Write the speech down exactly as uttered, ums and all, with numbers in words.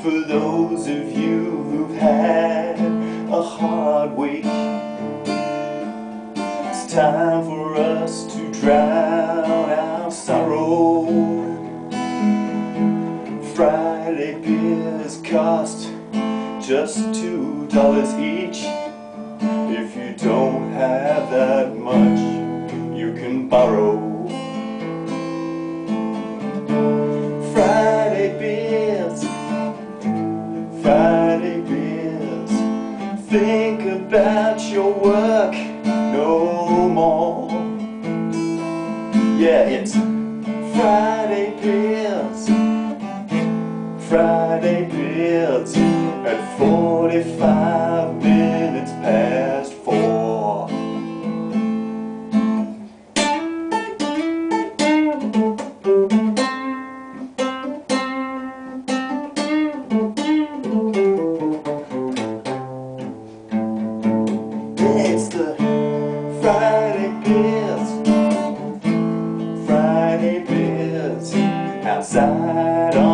for those of you who've had a hard week. It's time for us to drown our sorrow. Friday beers cost just two dollars each. If you don't have that much, you can borrow. Friday beers, Friday beers. Think about your work no more. Yeah, it's Friday beers, Friday beers at forty-five minutes past four. It's the Friday beers, Friday beers outside on